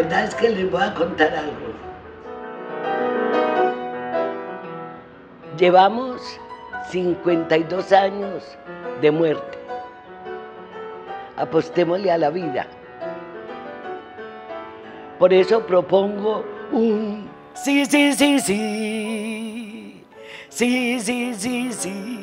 verdad es que les voy a contar algo. Llevamos 52 años de muerte. Apostémosle a la vida. Por eso propongo un sí, sí, sí, sí. Sí, sí, sí, sí.